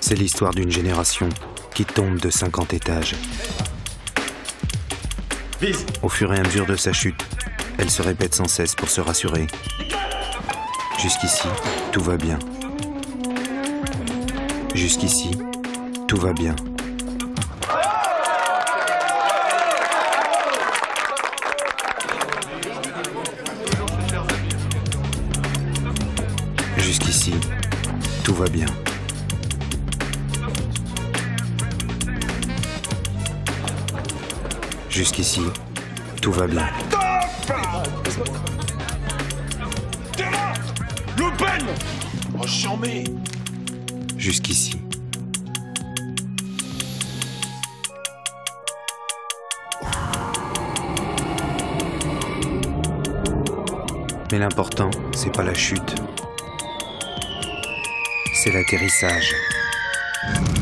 C'est l'histoire d'une génération qui tombe de 50 étages. Vise. Au fur et à mesure de sa chute, elle se répète sans cesse pour se rassurer. Jusqu'ici, tout va bien. Jusqu'ici, tout va bien. Jusqu'ici, tout va bien. Jusqu'ici, tout va bien. Le peine. Oh, chambé. Jusqu'ici. Mais l'important, c'est pas la chute. C'est l'atterrissage.